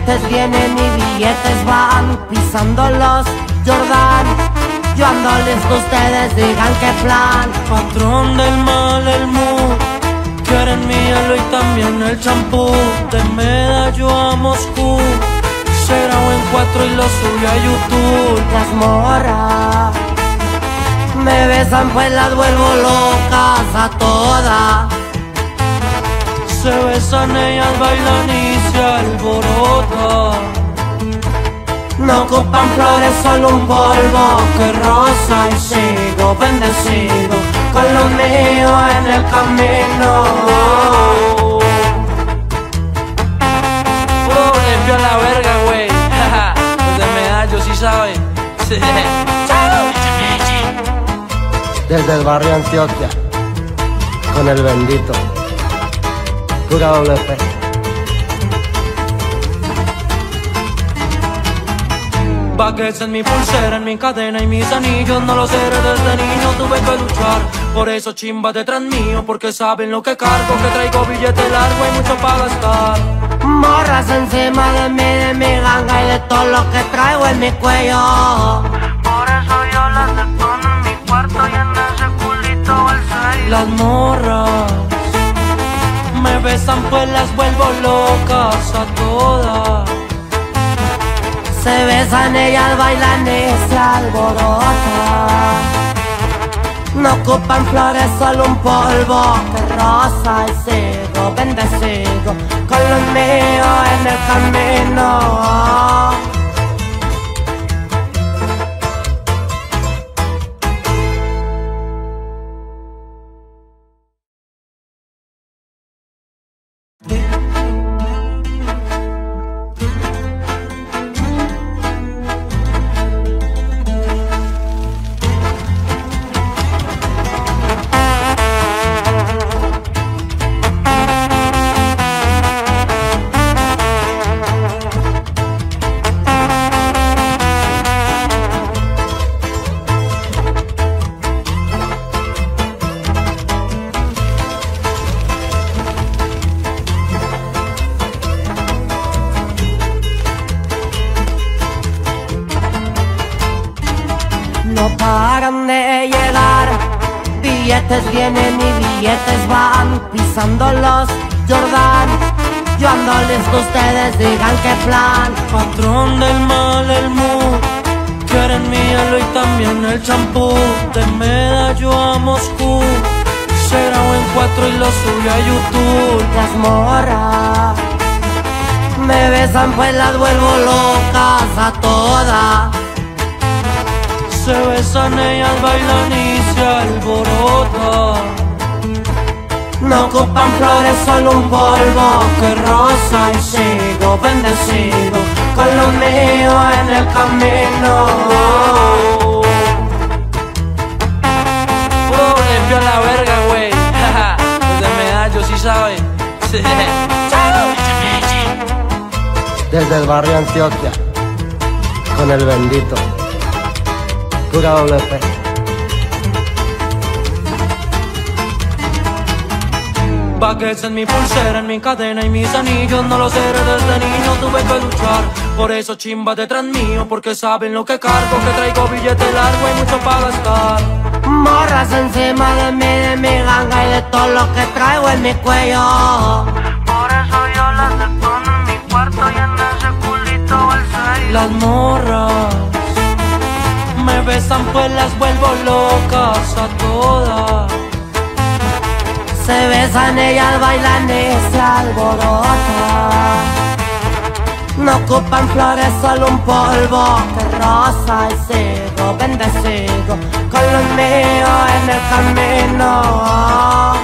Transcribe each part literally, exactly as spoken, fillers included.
Billetes vienen y billetes van, pisando los Jordan. Yo ando listo, ustedes digan qué plan. Patrón del mal, el mood. Quieren mi hielo y también el champú. De Medallo a Moscú. Será en cuatro y lo subí a YouTube. Las morras me besan pues las vuelvo locas a todas. Se besan, ellas bailan y se alborotan. No ocupan flores, solo un polvo que rosa y sigo bendecido con lo mío en el camino. Puro limpio la verga, güey. Los de Medallo sí saben. Desde el barrio Antioquia, con el bendito Pura doble P. Baguettes en mi pulsera, en mi cadena y mis anillos. No los seré desde niño, tuve que luchar. Por eso chimba detrás mío, porque saben lo que cargo. Que traigo billete largo y mucho para gastar. Morras encima de mí, de mi ganga y de todo lo que traigo en mi cuello. Por eso yo las detono en mi cuarto y en ese culito el seis. Las morras me besan pues las vuelvo locas a todas. Se besan, ellas bailan y se alborotan. No ocupan flores, solo un polvo que rosa y sigo bendecido con lo mío en el camino. No paran de llegar, billetes vienen y billetes van, pisando los Jordan. Yo ando listo, ustedes digan qué plan. Patrón del mal, el mood. Quieren mi hielo y también el champú. De Medallo a Moscú. Será en cuatro y lo subí a YouTube. Las morras me besan pues las vuelvo locas a todas. Se besan, ellas bailan y se alborotan. No ocupan flores, solo un polvo que rosa y sigo bendecido con lo mío en el camino. Puro limpio la verga, güey. Los de Medallo sí saben. Desde el barrio Antioquia, con el bendito Pura doble P. Baguettes en mi pulsera, en mi cadena y mis anillos. No los seré desde niño, tuve que luchar. Por eso chimba detrás mío, porque saben lo que cargo. Que traigo billete largo y mucho para gastar. Morras encima de mí, de mi ganga y de todo lo que traigo en mi cuello. Por eso yo las detono en mi cuarto y en ese culito el seis. Las morras me besan pues las vuelvo locas a todas. Se besan, ellas bailan y se alborotan. No ocupan flores, solo un polvo que rosa y sigo bendecido con lo mío en el camino.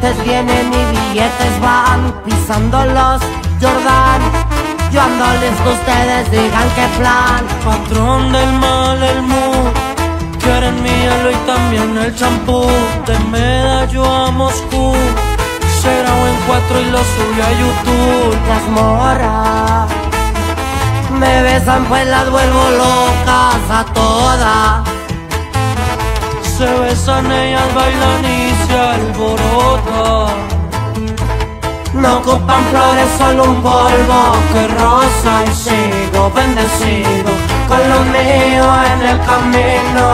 billetes vienen y billetes van, pisando los Jordan. Yo ando listo, ustedes digan qué plan. Patrón del mal, el mood, quieren mi hielo y también el champú. De Medallo a Moscú, será en cuatro y lo sube a YouTube. Las morras me besan pues las vuelvo locas a todas. Se besan, ellas bailan y se alborotan. No ocupan flores, solo un polvo que rosa y sigo bendecido con lo mío en el camino.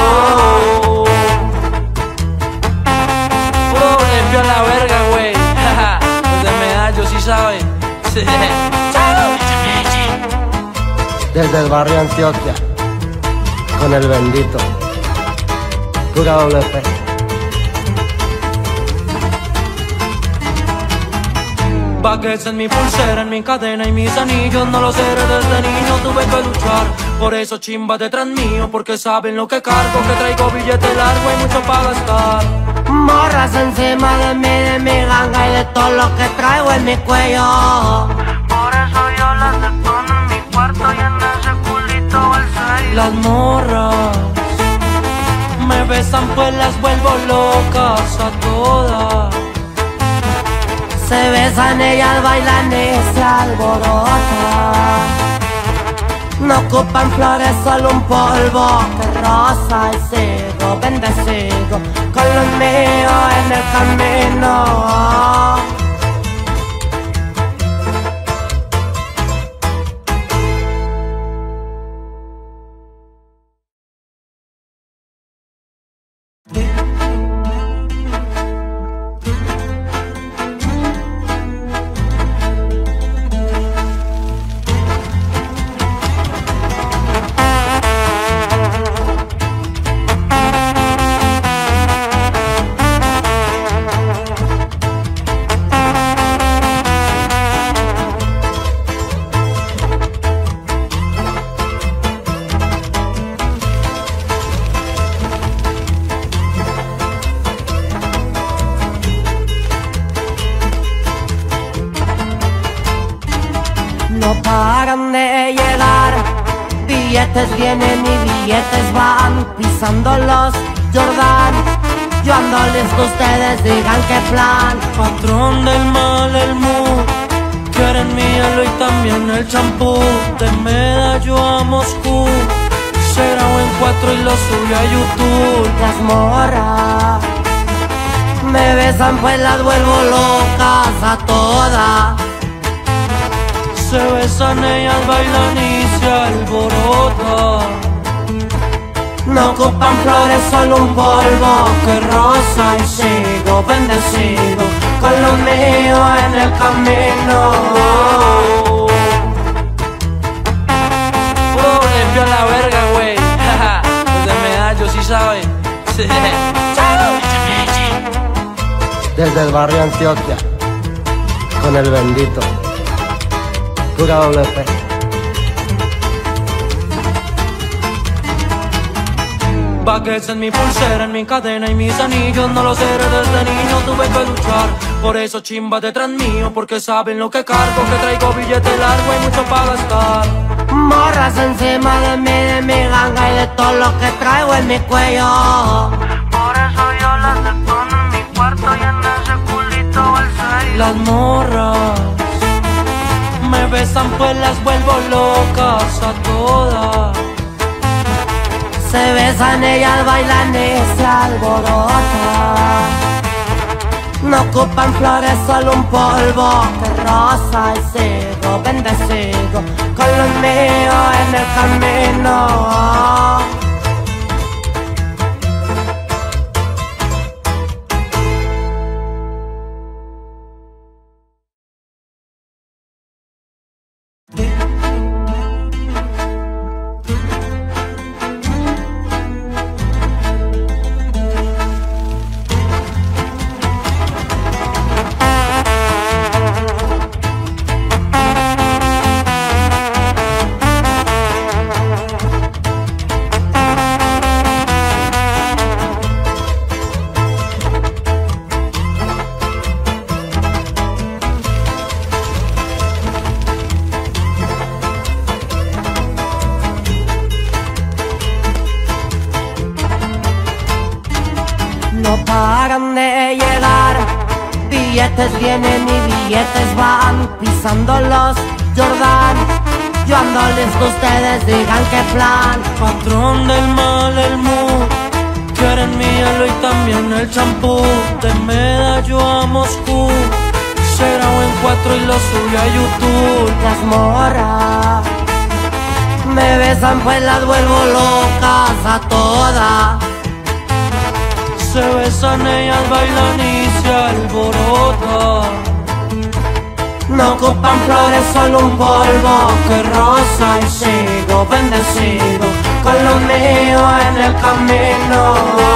Puro limpio a la verga, güey. Los de Medallo sí saben. Desde el barrio Antioquia, con el bendito Pura doble P. Baguettes en mi pulsera, en mi cadena y mis anillos. No los seré desde niño, tuve que luchar. Por eso chimba detrás mío, porque saben lo que cargo. Que traigo billete largo y mucho para gastar. Morras encima de mí, de mi ganga y de todo lo que traigo en mi cuello. Por eso yo las detono en mi cuarto y en ese culito el seis. Las morras me besan pues las vuelvo locas a todas. Se besan, ellas bailan y se alborotan. No ocupan flores, solo un polvo que rosa y sigo bendecido con lo mío en el camino. No paran de llegar, billetes vienen y billetes van, pisando los Jordan. Yo ando listo, ustedes digan qué plan. Patrón del mal, el mood, quieren mi hielo y también el champú. De Medallo a Moscú, será en cuatro y lo sube a YouTube. Las morras me besan pues las vuelvo locas a todas. Se besan, ellas bailan y se alborotan. No ocupan flores, solo un polvo que rosa y sigo bendecido con lo mío en el camino. Puro limpio a la verga, güey. Los de Medallo sí saben. Desde el barrio Antioquia, con el bendito Pura doble P. Baguettes en mi pulsera, en mi cadena y mis anillos. No los seré desde niño, tuve que luchar. Por eso chimba detrás mío, porque saben lo que cargo. Que traigo billete largo y mucho para gastar. Morras encima de mí, de mi ganga y de todo lo que traigo en mi cuello. Por eso yo las detono en mi cuarto y en ese culito el seis. Las morras me besan pues las vuelvo locas a todas. Se besan, ellas bailan y se alborotan. No ocupan flores, solo un polvo que rosa y sigo bendecido con lo mío en el camino. billetes vienen y billetes van, pisando los Jordan. Yo ando listo, ustedes digan qué plan. Patrón del mal, el mood, quieren mi hielo y también el champú. De Medallo a Moscú, será en cuatro y lo sube a YouTube. Las morras me besan pues las vuelvo locas a todas. Se besan, ellas bailan y se alborotan. No ocupan flores, solo un polvo que rosa y sigo bendecido con lo mío en el camino.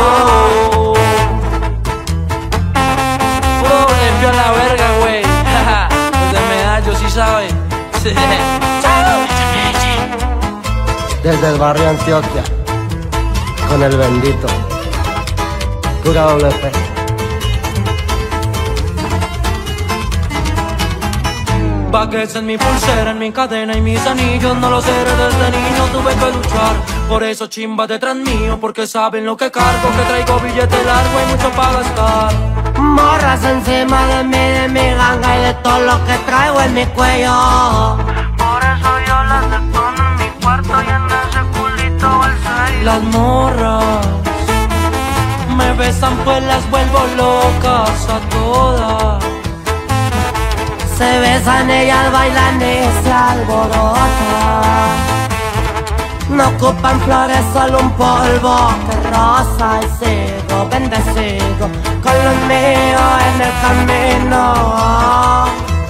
Puro limpio a la verga, güey. Los de Medallo sí saben. Desde el barrio Antioquia, con el bendito Pura doble P. Baguettes en mi pulsera, en mi cadena y mis anillos. No lo sé, desde niño tuve que luchar. Por eso chimba detrás mío, porque saben lo que cargo. Que traigo billete largo y mucho para gastar. Morras encima de mí, de mi ganga y de todo lo que traigo en mi cuello. Por eso yo las detono en mi cuarto y en ese culito el seis. Las morras me besan pues las vuelvo locas a todas. Se besan, ellas bailan y se alborotan. No ocupan flores, solo un polvo que rosa y sigo bendecido con lo mío en el camino.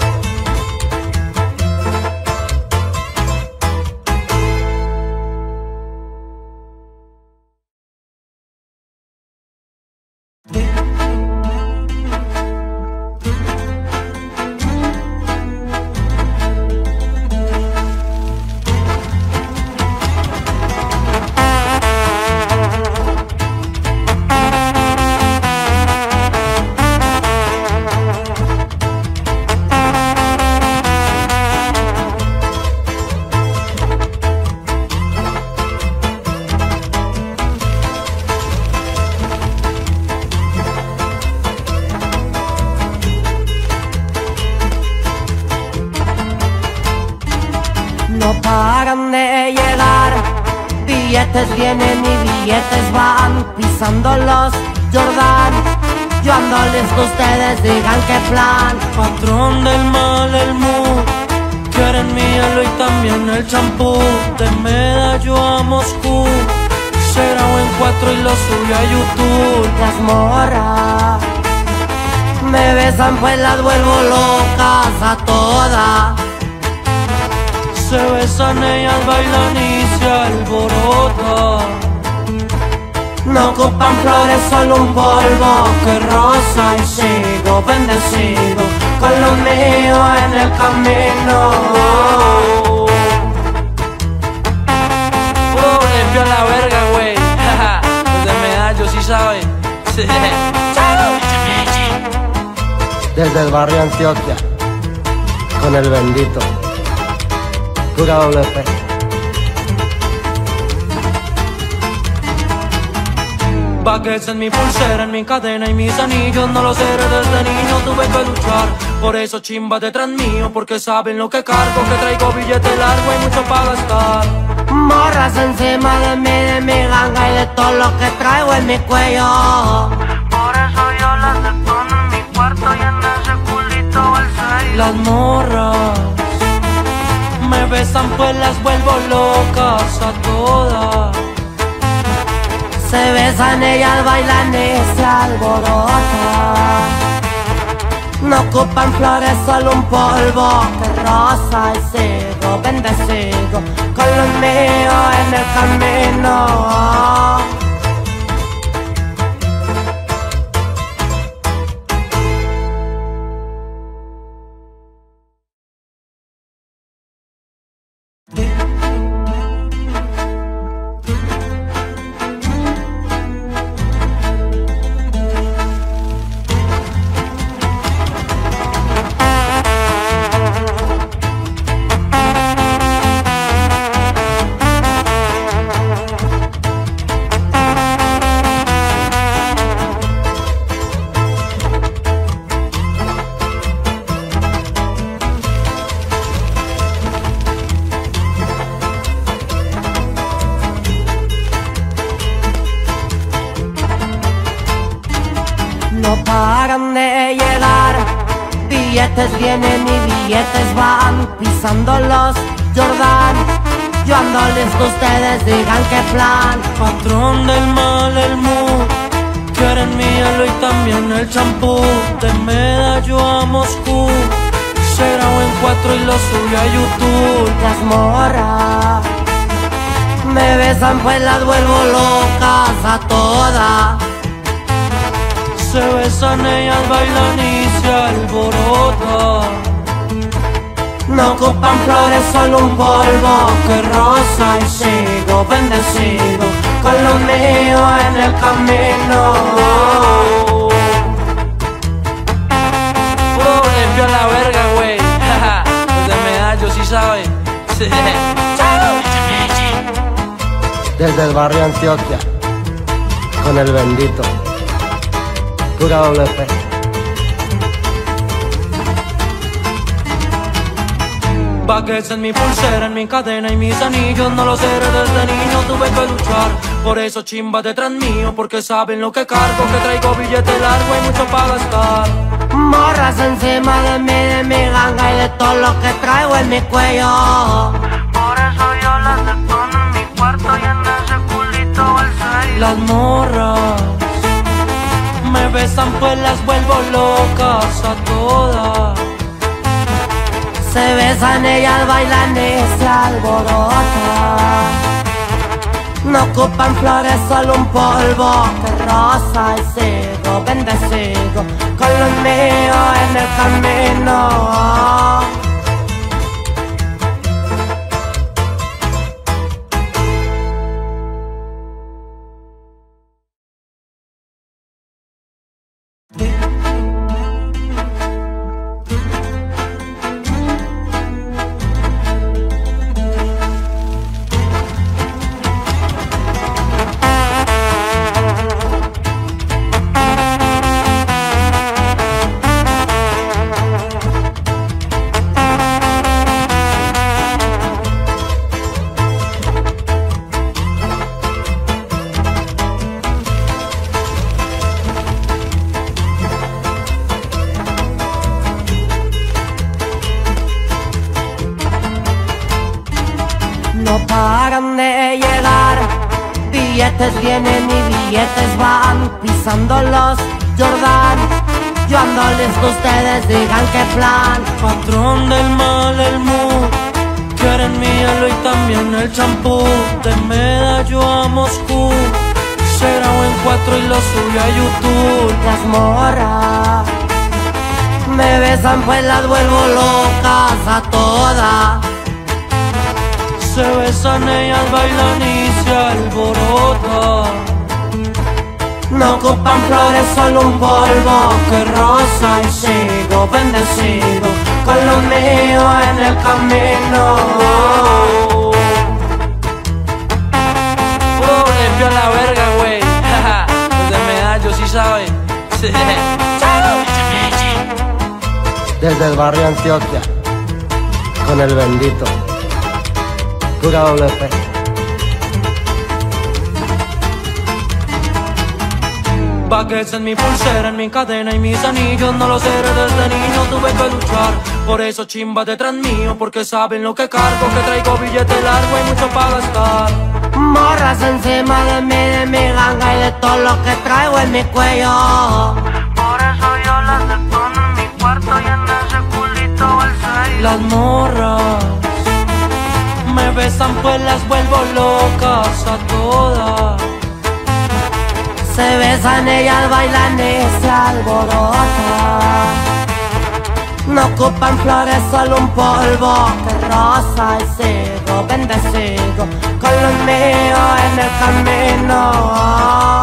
No paran de llegar, billetes vienen y billetes van, pisando los Jordan. Yo ando listo, ustedes digan qué plan. Patrón del mal, el mood, quieren mi hielo y también el champú. De Medallo a Moscú, será en cuatro y lo sube a YouTube. Las morras me besan pues las vuelvo locas a todas. Se besan, ellas bailan y se alborotan. No ocupan flores, solo un polvo que rosa y sigo bendecido con lo mío en el camino. Puro limpio a la verga, güey. Los de Medallo sí saben. Desde el barrio Antioquia, con el bendito Pura doble P. Baguettes en mi pulsera, en mi cadena y mis anillos. No lo sé, desde niño tuve que luchar. Por eso chimba detrás mío, porque saben lo que cargo. Que traigo billete largo y mucho para gastar. Morras encima de mí, de mi ganga y de todo lo que traigo en mi cuello. Por eso yo las detono en mi cuarto y en ese culito el seis. Las morras me besan pues las vuelvo locas a todas. Se besan, ellas bailan y se alborotan. No ocupan flores, solo un polvo que rosa y sigo bendecido con lo mío en el camino. Billetes vienen y billetes van, pisando los Jordan. Yo ando listo, ustedes digan qué plan. Patrón del mal, el mood, quieren mi hielo y también el champú. De Medallo a Moscú, se grabó en cuatro y lo subí a YouTube. Las morras me besan pues las vuelvo locas a todas. Se besan, ellas bailan y se alborotan. No ocupan flores, solo un polvo que rosa y sigo bendecido con lo mío en el camino. Puro limpio a la verga, güey. Los de Medallo sí saben. Desde el barrio Antioquia, con el bendito, pura doble P. Baguettes en mi pulsera, en mi cadena y mis anillos. No los seré desde niño, tuve que luchar. Por eso chimba detrás mío, porque saben lo que cargo. Que traigo billete largo y mucho para gastar. Morras encima de mí, de mi ganga y de todo lo que traigo en mi cuello. Por eso yo las detono en mi cuarto y en ese culito el seis. Las morras me besan pues las vuelvo locas a todas. Se besan, ellas bailan y se alborotan. No ocupan flores, solo un polvo que rosa y sigo bendecido con lo mío en el camino. No paran de llegar, billetes vienen y billetes van, pisando los Jordan. Yo ando listo, ustedes digan qué plan. Patrón del mal, el mood, quieren mi hielo y también el champú. De Medallo a Moscú, se grabó en cuatro y lo subí a YouTube. Las morras me besan pues las vuelvo locas a todas. Se besan, ellas bailan y se alborotan. No ocupan flores, solo un polvo que rosa y sigo bendecido con lo mío en el camino. Puro limpio a la verga, güey. Los de Medallo sí saben. Desde el barrio Antioquia, con el bendito, pura doble P. Baguettes en mi pulsera, en mi cadena y mis anillos. No los seré desde niño, tuve que luchar. Por eso chimba detrás mío, porque saben lo que cargo. Que traigo billete largo y mucho para gastar. Morras encima de mí, de mi ganga y de todo lo que traigo en mi cuello. Por eso yo las detono en mi cuarto y en ese culito el seis. Las morras me besan pues las vuelvo locas a todas. Se besan, ellas bailan y se alborotan. No ocupan flores, solo un polvo que rosa y sigo bendecido con lo mío en el camino.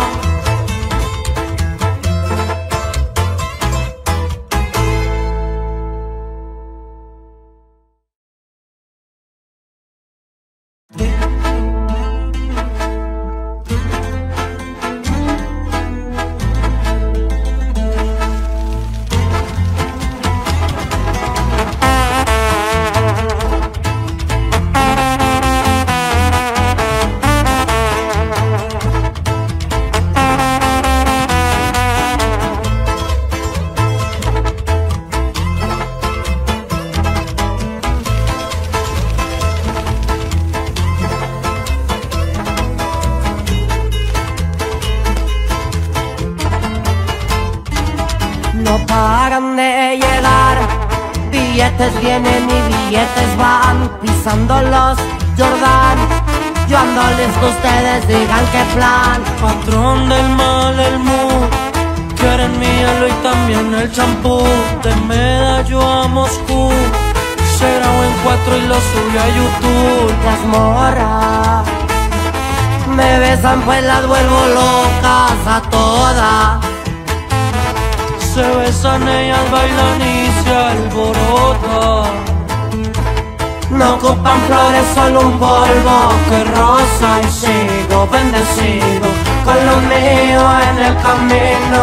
Billetes vienen y billetes van, pisando los Jordan. Yo ando listo, ustedes digan qué plan. Patrón del mal, el mood. Quieren mi hielo y también el champú. De Medallo a Moscú. Será en cuatro y lo sube a YouTube. Las morras me besan pues las vuelvo locas a todas. Se besan, ellas bailan y se alborotan. No ocupan flores, solo un polvo que rosa y sigo bendecido con lo mío en el camino.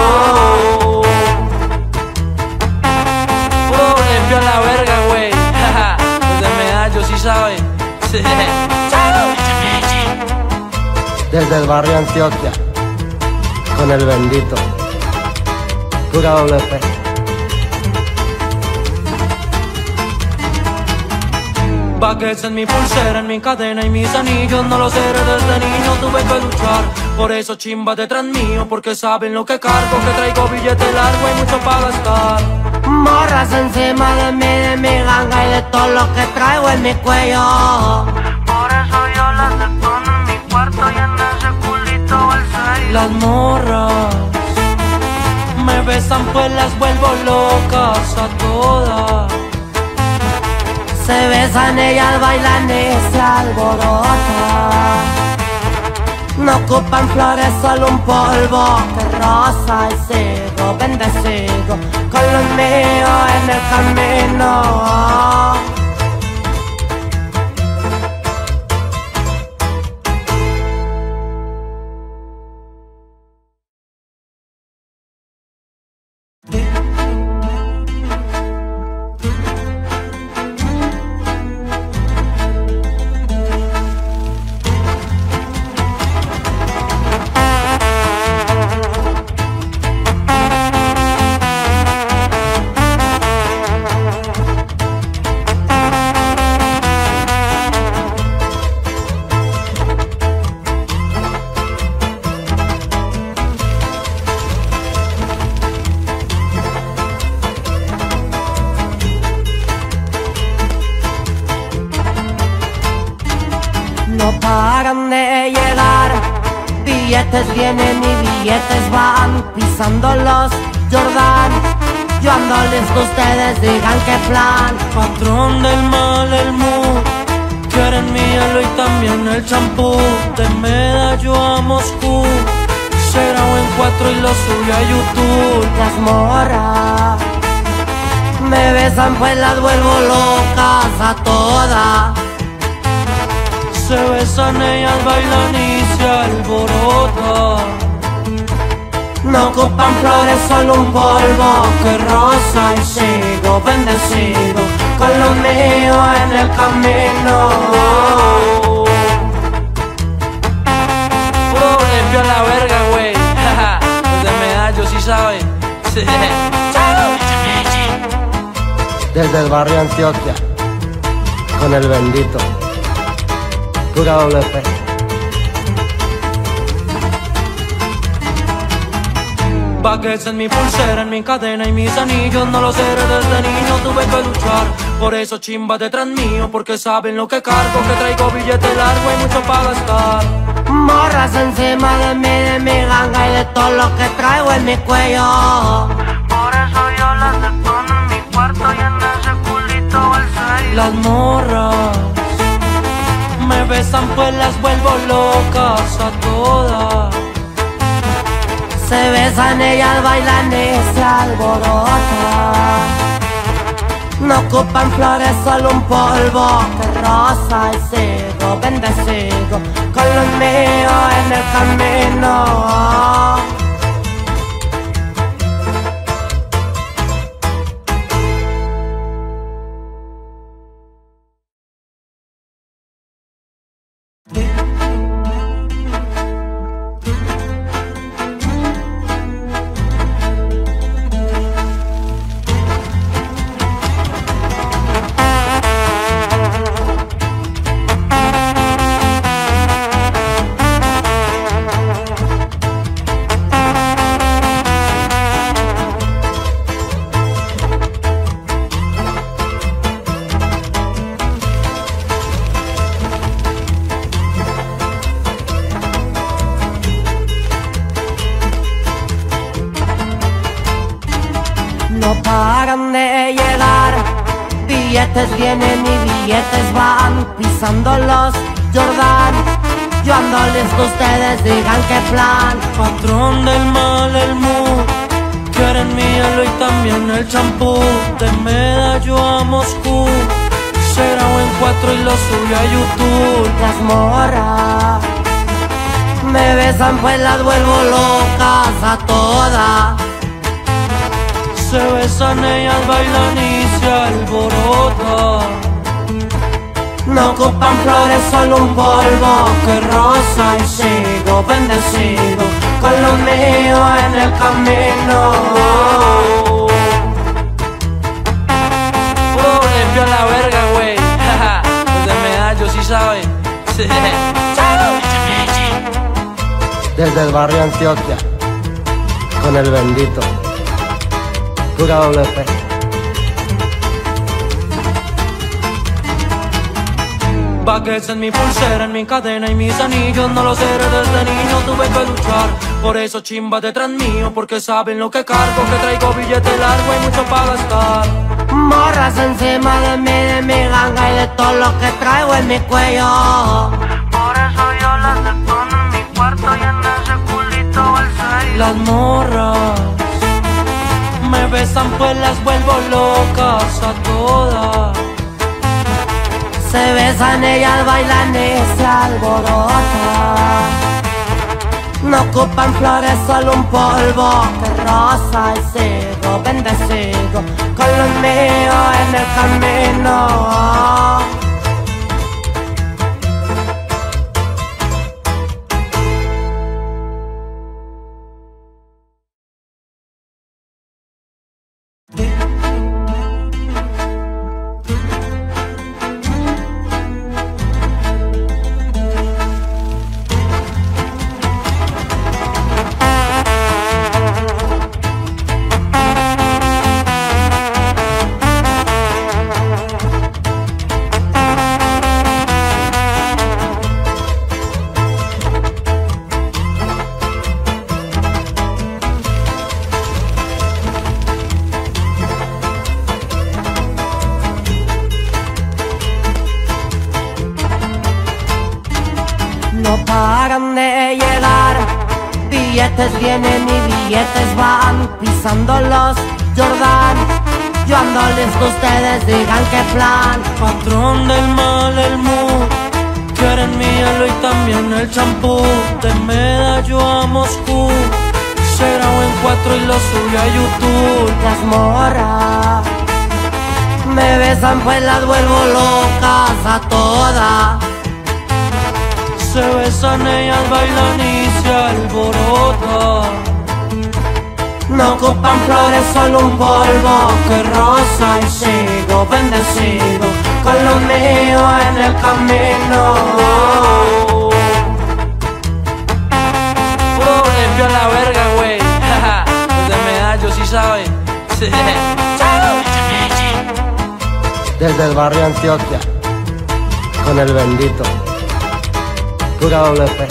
Puro limpio a la verga, güey. Los de Medallo sí saben. Sí. Desde el barrio Antioquia, con el bendito, pura doble P. Baguettes en mi pulsera, en mi cadena y mis anillos. No lo sé, desde niño tuve que luchar. Por eso chimba detrás mío, porque saben lo que cargo. Que traigo billete largo y mucho para gastar. Morras encima de mí, de mi ganga y de todo lo que traigo en mi cuello. Por eso yo las detono en mi cuarto y en ese culito el seis. Las morras me besan pues las vuelvo locas a todas. Se besan, ellas bailan y se alborotan. No ocupan flores, solo un polvo que rosa y sigo bendecido con lo mío en el camino. No paran de llegar, billetes vienen y billetes van, pisando los Jordan. Yo ando listo, ustedes digan qué plan. Patrón del mal, el mood. Quieren mi hielo y también el champú. De Medallo a Moscú. Será en cuatro y lo sube a YouTube. Las morras me besan pues las vuelvo locas a todas. Se besan, ellas bailan y se alborotan. No ocupan flores, solo un polvo que rosa y sigo bendecido con lo mío en el camino. Puro limpio a la verga, güey. Los de Medallo sí saben. Sí. Desde el barrio Antioquia, con el bendito, pura doble P. Baguettes en mi pulsera, en mi cadena y mis anillos. No lo sé, desde niño tuve que luchar. Por eso chimba detrás mío, porque saben lo que cargo. Que traigo billete largo y mucho para gastar. Morras encima de mí, de mi ganga y de todo lo que traigo en mi cuello. Por eso yo las detono en mi cuarto y en ese culito el seis. Las morras me besan pues las vuelvo locas a todas. Se besan, ellas bailan y se alborotan. No ocupan flores, solo un polvo que rosa y sigo bendecido con lo mío en el camino. Billetes vienen y billetes van, pisando los Jordan. Yo ando listo, ustedes digan qué plan. Patrón del mal, el mood, quieren mi hielo y también el champú. De Medallo a Moscú, será en cuatro y lo subí a YouTube. Las morras me besan pues las vuelvo locas a todas. Se besan, ellas bailan y se alborotan. No ocupan flores, solo un polvo que rosa y sigo bendecido con lo mío en el camino. Oh, limpio a la verga, güey. Los de Medallo sí saben. Desde el barrio Antioquia, con el bendito Pura doble P. Baguettes en mi pulsera, en mi cadena y mis anillos. No los seré desde niño, tuve que luchar. Por eso chimba detrás mío, porque saben lo que cargo. Que traigo billete largo y mucho para gastar. Morras encima de mí, de mi ganga y de todo lo que traigo en mi cuello. Por eso yo las detono en mi cuarto y en ese culito el seis. Las morras me besan pues las vuelvo locas a todas. Se besan, ellas bailan y se alborotan. No ocupan flores, solo un polvo que rosa y sigo bendecido con lo mío en el camino. No paran de llegar, billetes vienen y billetes van, pisando los Jordan. Yo ando listo, ustedes digan qué plan. Patrón del mal, el mood, quieren mi hielo y también el champú. De Medallo a Moscú, será en cuatro y lo subí a YouTube. Las morras me besan pues las vuelvo locas a todas. Se besan, ellas bailan y se alborotan. No ocupan flores, solo un polvo que rosa y sigo bendecido con lo mío en el camino. Oh, limpio a la verga, güey. Los de Medallo sí saben. Desde el barrio Antioquia, con el bendito Pura doble P.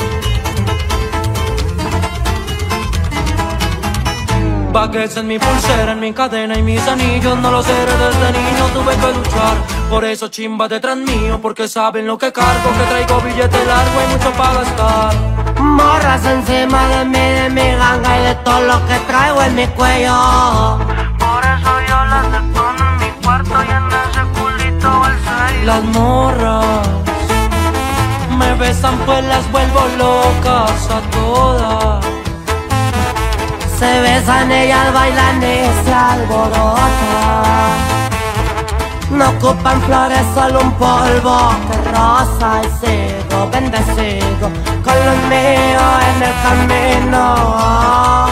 Baguettes en mi pulsera, en mi cadena y mis anillos. No los seré desde niño, tuve que luchar. Por eso chimba detrás mío, porque saben lo que cargo. Que traigo billete largo y mucho para gastar. Morras encima de mí, de mi ganga y de todo lo que traigo en mi cuello. Por eso yo las detono en mi cuarto y en ese culito el seis. Las morras me besan pues las vuelvo locas a todas. Se besan, ellas bailan y se alborotan. No ocupan flores, solo un polvo que rosa y sigo bendecido con lo mío en el camino.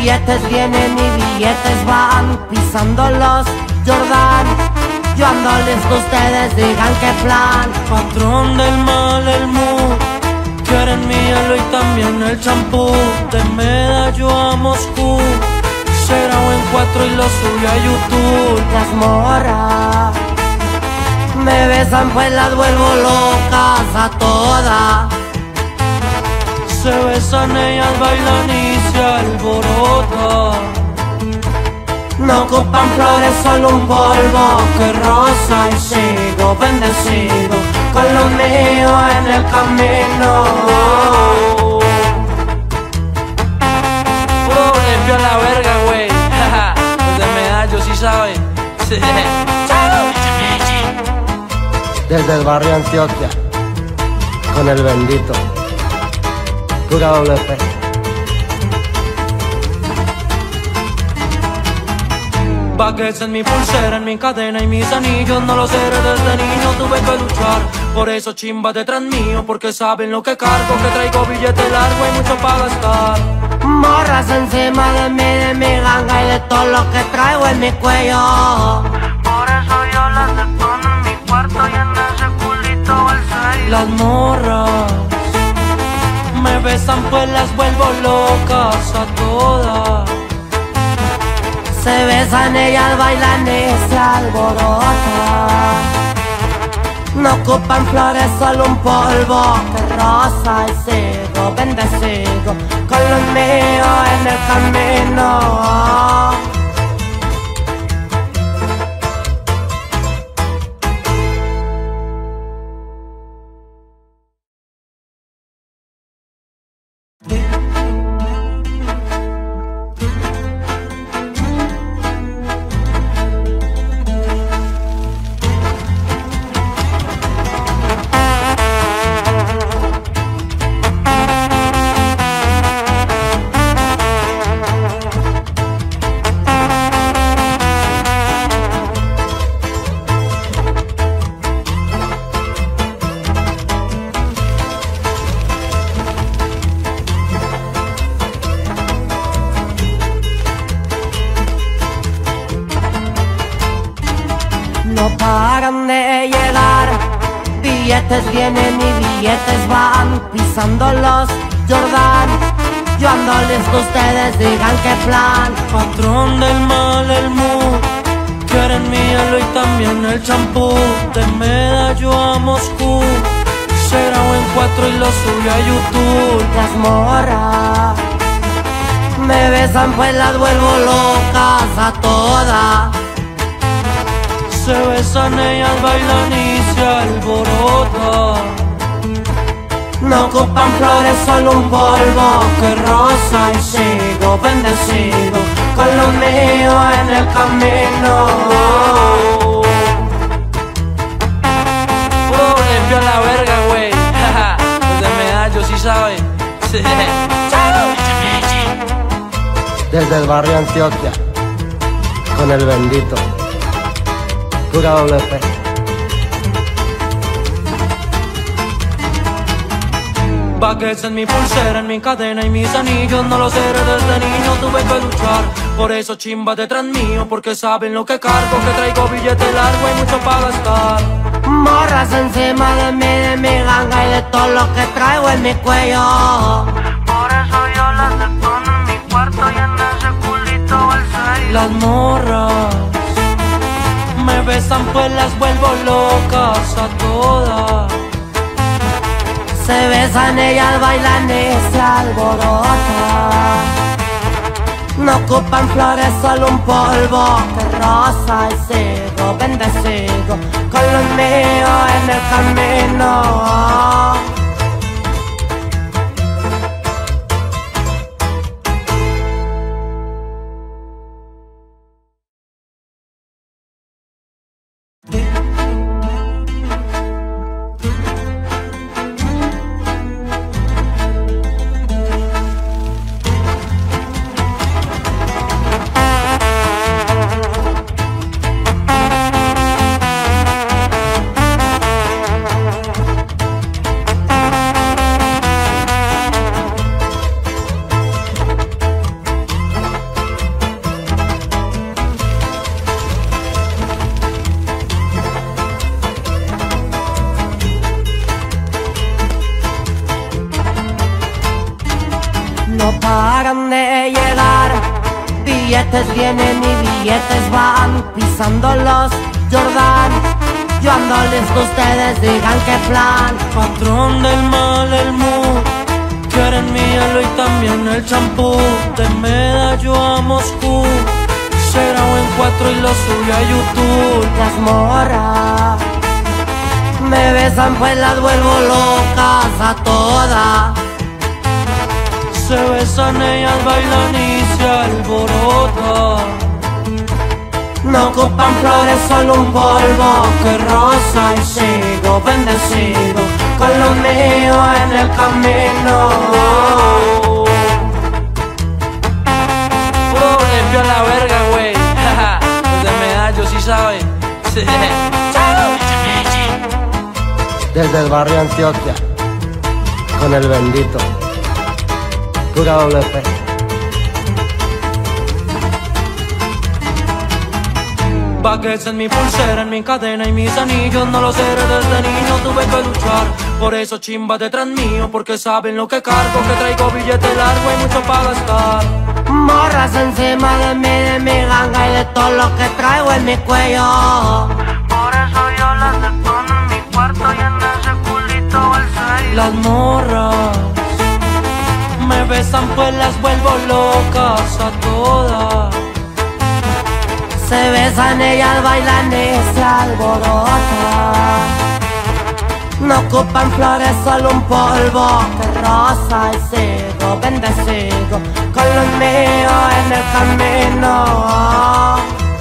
Billetes vienen y billetes van, pisando los Jordan. Yo ando listo, ustedes digan qué plan. Patrón del mal, el mood. Quieren mi hielo y también el champú. De Medallo a Moscú. Será en cuatro y lo sube a YouTube. Las morras me besan pues las vuelvo locas a todas. Se besan, ellas bailan y se alborotan. No ocupan flores, solo un polvo que rosa y sigo bendecido con lo mío en el camino. Puro limpio a la verga, güey. Los de Medallo sí saben. Desde el barrio Antioquia, con el bendito Pura doble P. Baguettes en mi pulsera, en mi cadena y mis anillos. No los seré desde niño, tuve que luchar. Por eso chimba detrás mío, porque saben lo que cargo. Que traigo billete largo y mucho para gastar. Morras encima de mí, de mi ganga y de todo lo que traigo en mi cuello. Por eso yo las detono en mi cuarto y en ese culito el seis. Las morras me besan pues las vuelvo locas a todas. Se besan, ellas bailan y se alborotan. No ocupan flores, solo un polvo que rosa y sigo bendecido con lo mío en el camino. No paran de llegar, billetes vienen y billetes van, pisando los Jordan. Yo ando listo, ustedes digan qué plan. Patrón del mal, el mood. Quieren mi hielo y también el champú. De Medallo a Moscú. Será en cuatro y lo sube a YouTube. Las morras me besan pues las vuelvo locas a todas. Se besan, ellas bailan y se alborotan. No ocupan flores, solo un polvo que rosa y sigo bendecido con lo mío en el camino. Puro limpio a la verga, güey. Los de Medallo sí saben. Desde el barrio Antioquia, con el bendito Pura doble P. Baguettes en mi pulsera, en mi cadena y mis anillos. No los seré desde niño, tuve que luchar. Por eso chimba detrás mío, porque saben lo que cargo. Que traigo billete largo y mucho para gastar. Morras encima de mí, de mi ganga y de todo lo que traigo en mi cuello. Por eso yo las detono en mi cuarto y en ese culito el seis. Las morras me besan pues las vuelvo locas a todas. Se besan, ellas bailan y se alborotan. No ocupan flores, solo un polvo que rosa y sigo bendecido con lo mío en el camino. Billetes vienen y billetes van, pisando los Jordan. Yo ando listo, ustedes digan qué plan. Patrón del mal, el mood. Quieren mi hielo y también el champú. De Medallo a Moscú. Será en cuatro y lo sube a YouTube. Las morras me besan pues las vuelvo locas a todas. Se besan, ellas bailan y se alborotan. No ocupan flores, solo un polvo que rosa y sigo bendecido con lo mío en el camino. Puro limpio a la verga, güey. Los de Medallo sí saben. Desde el barrio Antioquia, con el bendito Pura doble P. Baguettes en mi pulsera, en mi cadena y mis anillos. No los seré desde niño, tuve que luchar. Por eso chimba detrás mío, porque saben lo que cargo. Que traigo billete largo y mucho para gastar. Morras encima de mí, de mi ganga y de todo lo que traigo en mi cuello. Por eso yo las detono en mi cuarto y en ese culito el seis. Las morras me besan pues las vuelvo locas a todas. Se besan, ellas bailan y se alborotan. No ocupan flores, solo un polvo que rosa y sigo bendecido con lo mío en el camino.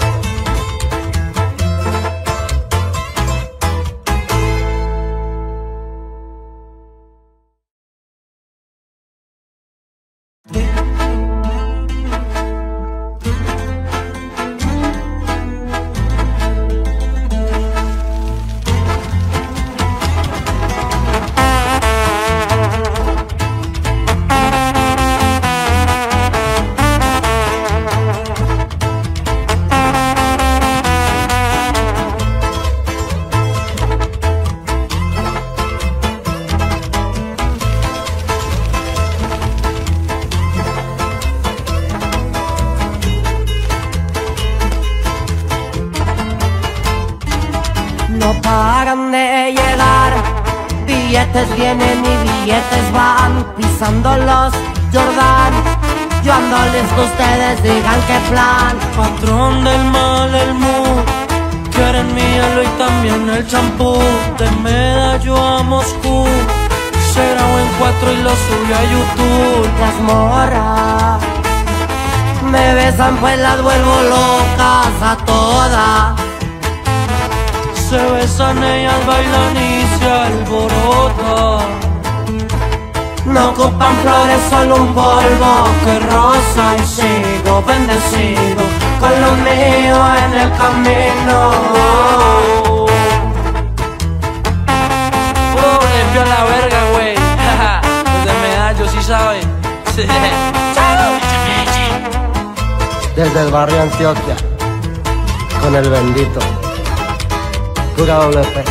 No paran de llegar, billetes vienen y billetes van, pisando los Jordan. Yo ando listo, ustedes digan qué plan. Patrón del mal, el mood. Quieren mi hielo y también el champú. De Medallo a Moscú. Será en cuatro y lo sube a YouTube. Las morras me besan pues las vuelvo locas a todas. Se besan, ellas bailan y se alborotan. No ocupan flores, solo un polvo que rosa y sigo bendecido con lo mío en el camino. Puro limpio a la verga, güey. Los de Medallo sí saben. Desde el barrio Antioquia, con el bendito Pura doble P.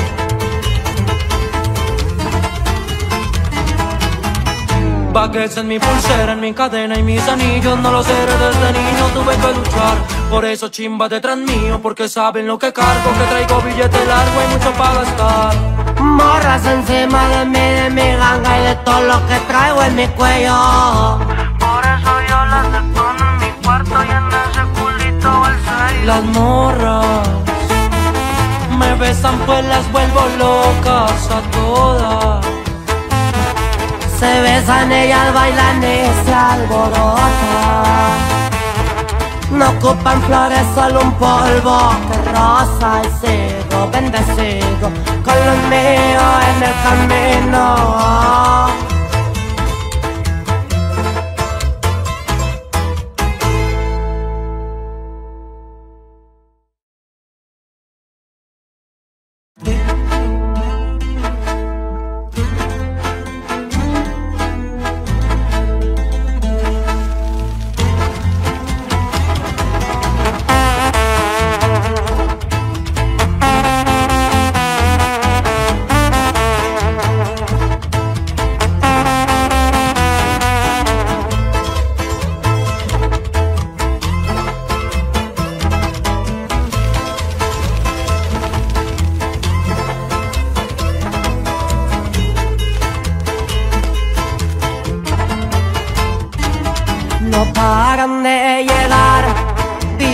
Baguettes en mi pulsera, en mi cadena y mis anillos. No los seré desde niño, tuve que luchar. Por eso chimba detrás mío, porque saben lo que cargo. Que traigo billete largo y mucho para gastar. Morras encima de mí, de mi ganga y de todo lo que traigo en mi cuello. Por eso yo las detono en mi cuarto y en ese culito el seis. Las morras me besan pues las vuelvo locas a todas. Se besan, ellas bailan y se alborotan. No ocupan flores, solo un polvo que rosa y sigo bendecido con lo mío en el camino.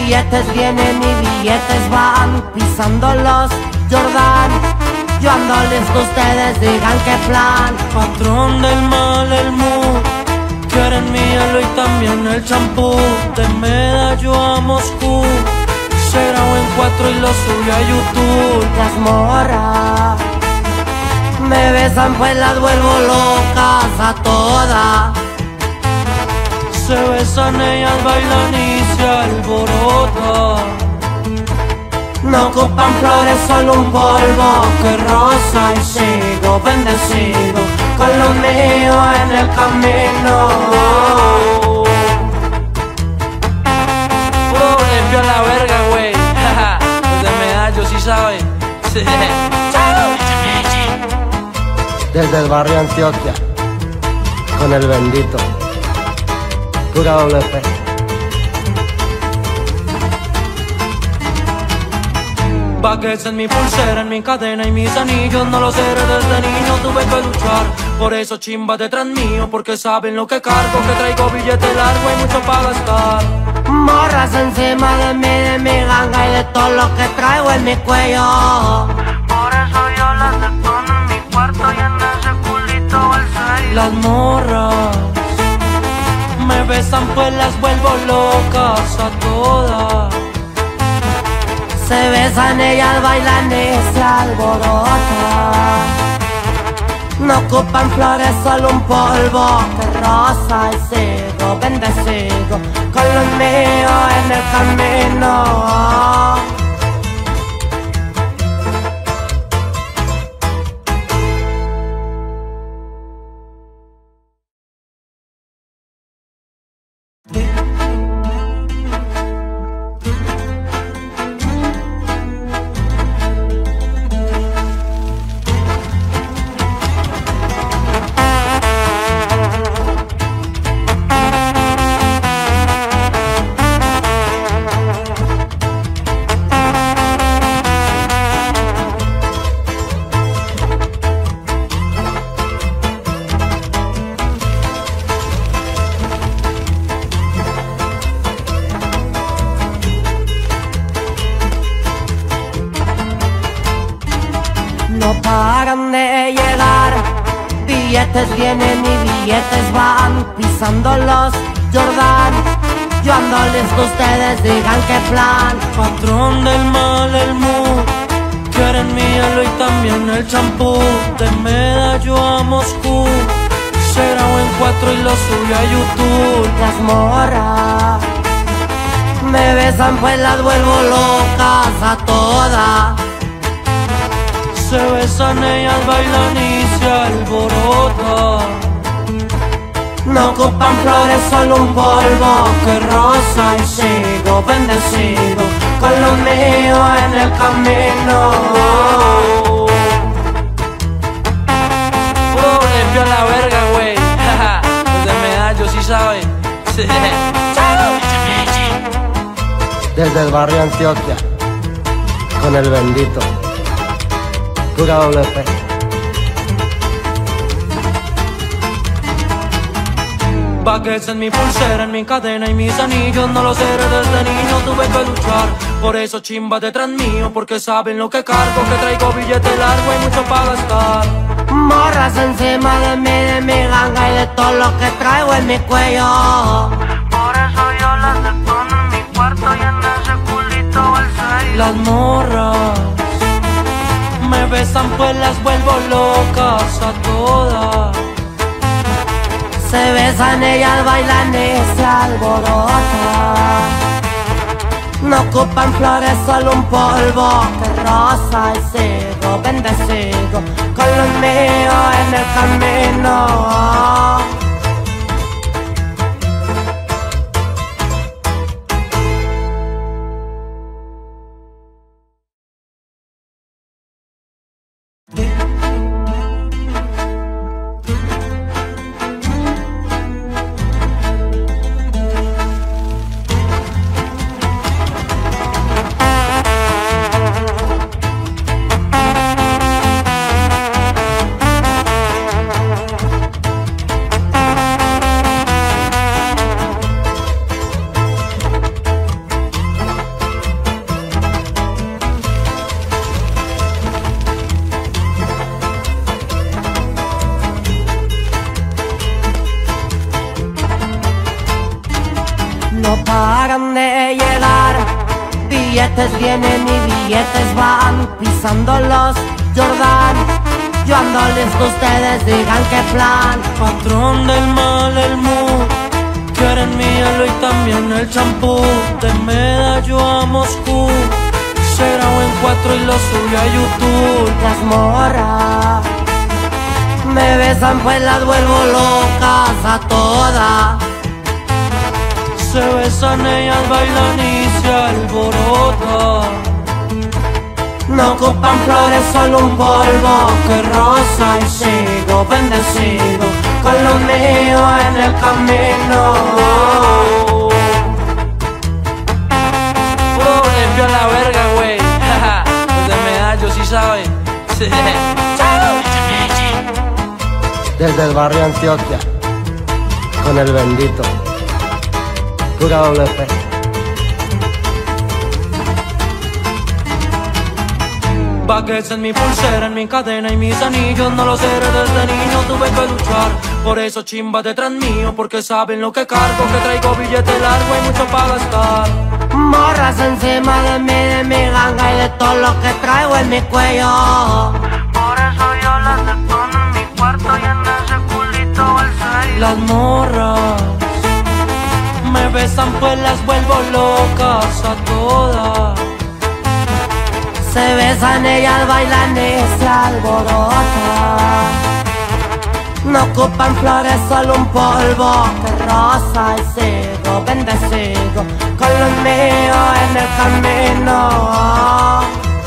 Billetes vienen y billetes van, pisando los Jordan. Yo ando listo, ustedes digan qué plan. Patrón del mal, el mood. Quieren mi hielo y también el champú. De Medallo a Moscú. Será en cuatro y lo sube a YouTube. Las morras me besan pues las vuelvo locas a todas. Se besan, ellas bailan y se alborotan. No ocupan flores, solo un polvo que rosa y sigo bendecido con lo mío en el camino. Puro limpio a la verga, güey. Los de Medallo sí saben. Desde el barrio Antioquia, con el bendito Pura doble P. Baguettes en mi pulsera, en mi cadena y mis anillos. No los seré desde niño, tuve que luchar. Por eso chimba detrás mío, porque saben lo que cargo. Que traigo billete largo y mucho para gastar. Morras encima de mí, de mi ganga y de todo lo que traigo en mi cuello. Por eso yo las detono en mi cuarto y en ese culito el seis. Las morras me besan pues las vuelvo locas a todas. Se besan, ellas bailan y se alborotan. No ocupan flores, solo un polvo que rosa y sigo bendecido con lo mío en el camino. No paran de llegar, billetes vienen y billetes van, pisando los Jordan. Yo ando listo, ustedes digan qué plan. Patrón del mal, el mood. Quieren mi hielo y también el champú. De Medallo a Moscú. Será en cuatro y lo sube a YouTube. Las morras me besan pues las vuelvo locas a todas. Se besan, ellas bailan y se alborotan. No ocupan flores, solo un polvo que rosa y sigo bendecido con lo mío en el camino. Puro limpio a la verga, güey. Los de Medallo sí saben. Desde el barrio Antioquia, con el bendito Pura doble P. Baguettes en mi pulsera, en mi cadena y mis anillos. No los seré desde niño, tuve que luchar. Por eso chimba detrás mío, porque saben lo que cargo. Que traigo billete largo y mucho para gastar. Morras encima de mí, de mi ganga y de todo lo que traigo en mi cuello. Por eso yo las detono en mi cuarto y en ese culito el seis. Las morras me besan pues las vuelvo locas a todas. Se besan, ellas bailan y se alborotan. No ocupan flores, solo un polvo que rosa y sigo bendecido con lo mío en el camino. de llegar, billetes vienen y billetes van, pisando los Jordan. Yo ando listo, ustedes digan qué plan. Patrón del mal, el mood, quieren mi hielo y también el champú. De Medallo a Moscú, será en cuatro y lo sube a YouTube. Las morras me besan pues las vuelvo locas a todas. Se besan, ellas bailan y se alborotan. No ocupan flores, solo un polvo que rosa y sigo bendecido con lo mío en el camino. Puro limpio a la verga, güey. Los de Medallo sí saben. Sí. Desde el barrio Antioquia, con el bendito pura doble P. Baguettes en mi pulsera, en mi cadena y mis anillos. No los seré desde niño, tuve que luchar. Por eso chimba detrás mío, porque saben lo que cargo. Que traigo billete largo y mucho para gastar. Morras encima de mí, de mi ganga y de todo lo que traigo en mi cuello. Por eso yo las detono en mi cuarto y en ese culito el seis. Las morras me besan pues las vuelvo locas a todas. Se besan, ellas bailan y se alborotan. No ocupan flores, solo un polvo que rosa y sigo bendecido con lo mío en el camino.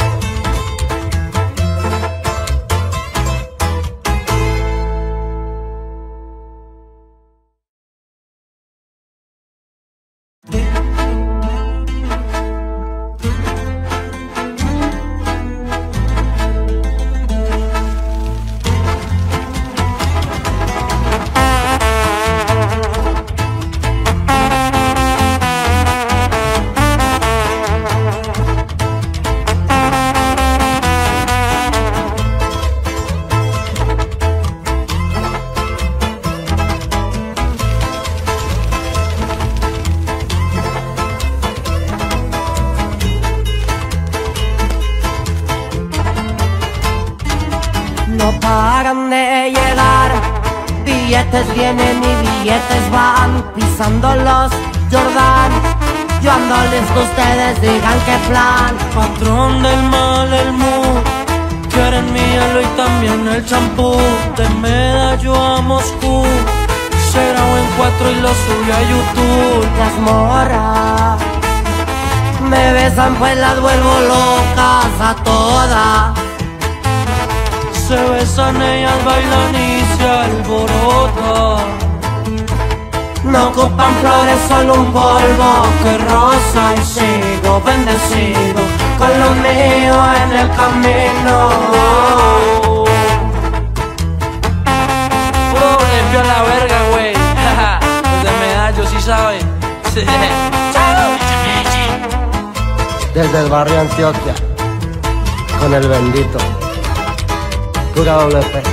No paran de llegar, billetes vienen y billetes van, pisando los Jordan. Yo ando listo, ustedes digan qué plan. Patrón del mal, el mood, quieren mi hielo y también el champú. De Medallo a Moscú, será en cuatro y lo sube a YouTube. Las morras me besan pues las vuelvo locas a todas. Se besan, ellas bailan y se alborotan. No ocupan flores, solo un polvo que rosa y sigo bendecido con lo mío en el camino. Puro limpio a la verga, güey. Los de Medallo sí saben. Sí. Desde el barrio Antioquia, con el bendito pura doble P.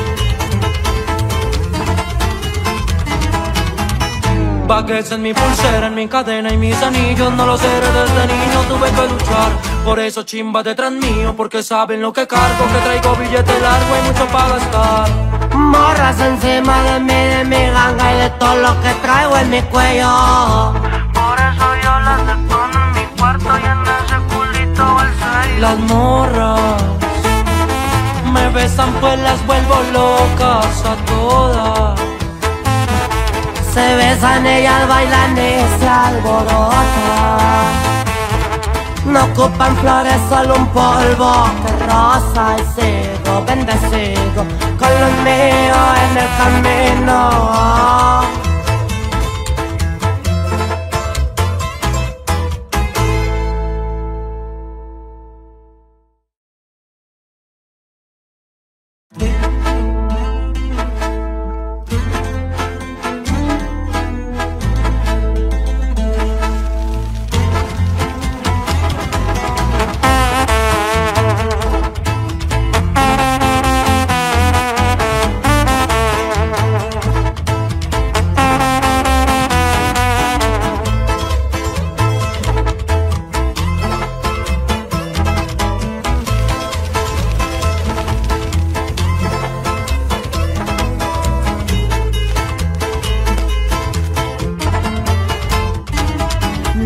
Baguettes en mi pulsera, en mi cadena y mis anillos. No los seré desde niño, tuve que luchar. Por eso chimba detrás mío, porque saben lo que cargo. Que traigo billete largo y mucho para gastar. Morras encima de mí, de mi ganga y de todo lo que traigo en mi cuello. Por eso yo las detono en mi cuarto y en ese culito el seis. Las morras me besan pues las vuelvo locas a todas. Se besan, ellas bailan y se alborotan. No ocupan flores, solo un polvo que rosa y sigo bendecido con lo mío en el camino.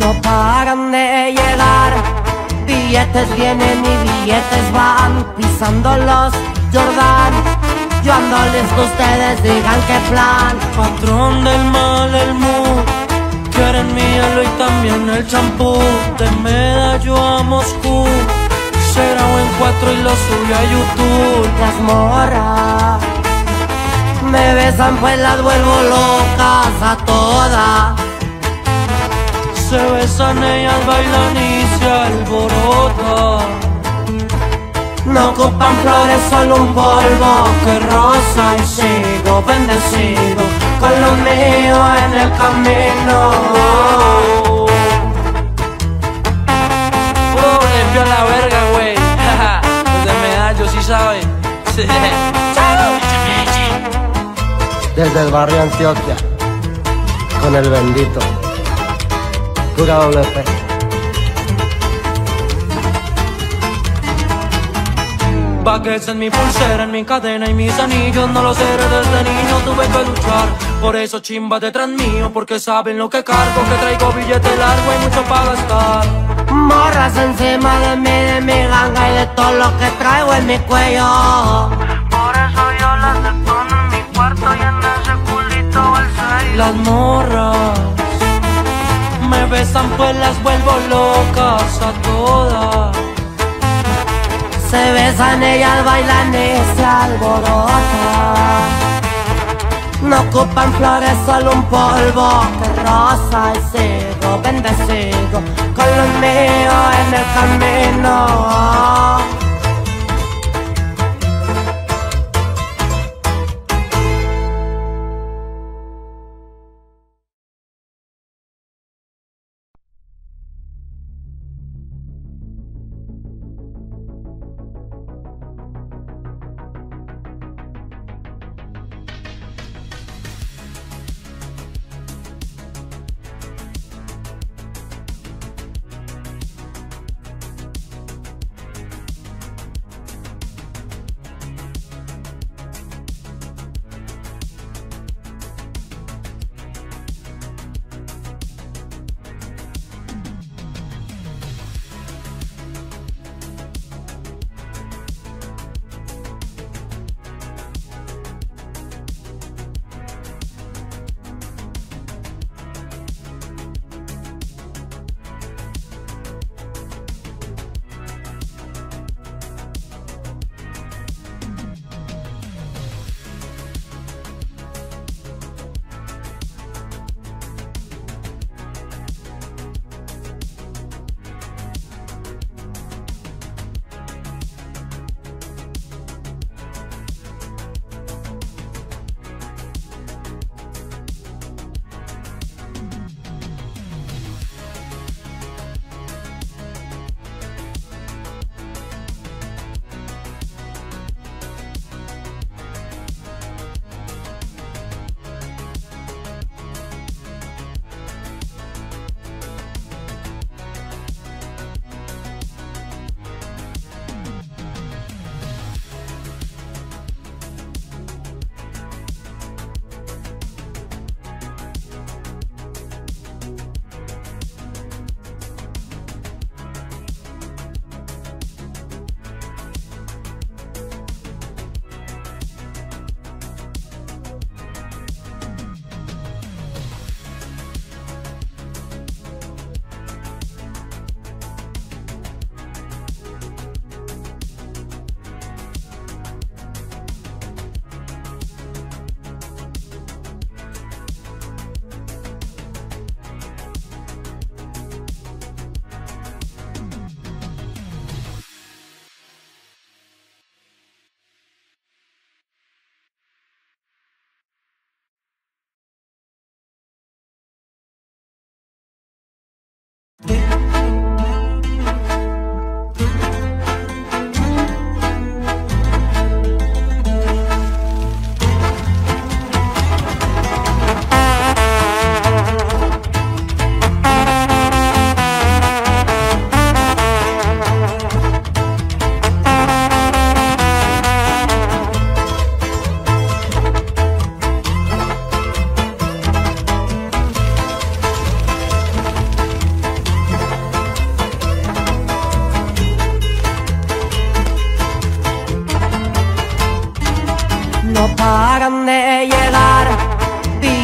no paran de llegar. Billetes vienen y billetes van, pisando los Jordan. Yo ando listo, ustedes digan qué plan. Patrón del mal, el mood, quieren mi hielo y también el champú. De Medallo a Moscú, será en cuatro y lo sube a YouTube. Las morras me besan pues las vuelvo locas a todas. Se besan, ellas bailan y se alborotan. No ocupan flores, solo un polvo que rosa y sigo bendecido con lo mío en el camino. Puro limpio a la verga, güey. Los de Medallo sí saben. Desde el barrio Antioquia, con el bendito Pura doble P. Baguettes en mi pulsera, en mi cadena y mis anillos. No los seré desde niño, tuve que luchar. Por eso chimba detrás mío, porque saben lo que cargo. Que traigo billete largo y mucho para gastar. Morras encima de mí, de mi ganga y de todo lo que traigo en mi cuello. Por eso yo las detono en mi cuarto y en ese culito el seis. Las morras me besan pues las vuelvo locas a todas. Se besan, ellas bailan y se alborotan. No ocupan flores, solo un polvo que rosa y sigo bendecido con lo mío en el camino.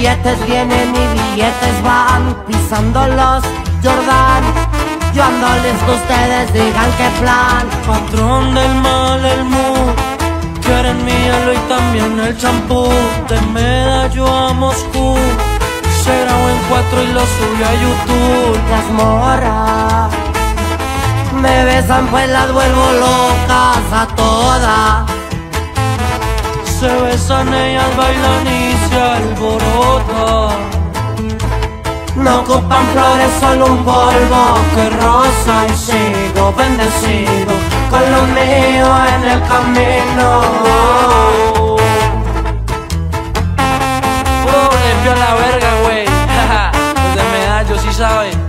billetes vienen y billetes van, pisando los Jordan. Yo ando listo, ustedes digan qué plan. Patrón del mal, el mood, quieren mi hielo y también el champú. De Medallo a Moscú, se grabó en cuatro y lo subí a YouTube. Las morras me besan pues las vuelvo locas a todas. Se besan, ellas bailan y se alborotan. No ocupan flores, solo un polvo que rosa y sigo bendecido con lo mío en el camino. Puro limpio a la verga, güey. Los de Medallo sí saben.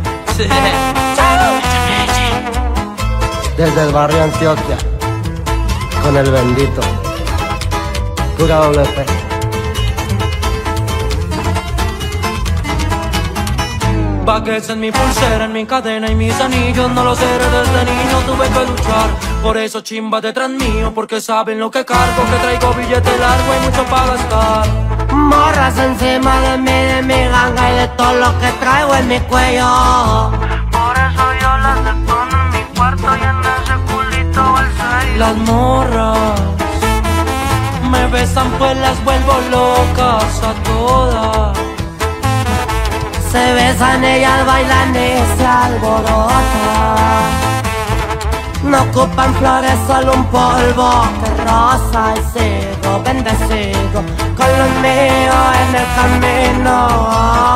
Desde el barrio Antioquia, con el bendito Pura doble P. Baguettes en mi pulsera, en mi cadena y mis anillos. No los seré desde niño, tuve que luchar. Por eso chimba detrás mío, porque saben lo que cargo. Que traigo billete largo y mucho para gastar. Morras encima de mí, de mi ganga y de todo lo que traigo en mi cuello. Por eso yo las detono en mi cuarto y en ese culito el seis. Las morras me besan pues las vuelvo locas a todas. Se besan, ellas bailan y se alborotan. No ocupan flores, solo un polvo que rosa y sigo bendecido con lo mío en el camino.